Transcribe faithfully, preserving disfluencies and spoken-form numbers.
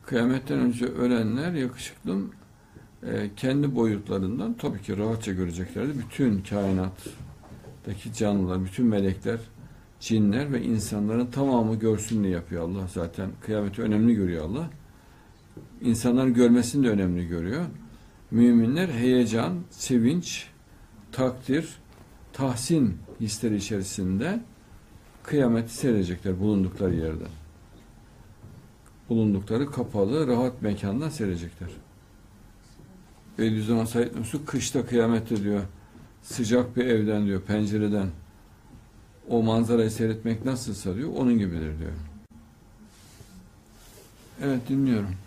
Kıyametten önce ölenler yakışıklım e, kendi boyutlarından tabii ki rahatça göreceklerdi. Bütün kainattaki canlılar, bütün melekler, cinler ve insanların tamamı görsün diye yapıyor Allah. Zaten kıyameti önemli görüyor Allah. İnsanların görmesini de önemli görüyor. Müminler heyecan, sevinç, takdir, tahsin hisleri içerisinde kıyameti seyredecekler bulundukları yerden. Bulundukları kapalı, rahat mekandan seyredecekler. Bediüzzaman Said Nursi kışta kıyamette diyor, sıcak bir evden diyor, pencereden o manzarayı seyretmek nasılsa diyor, onun gibidir diyor. Evet, dinliyorum.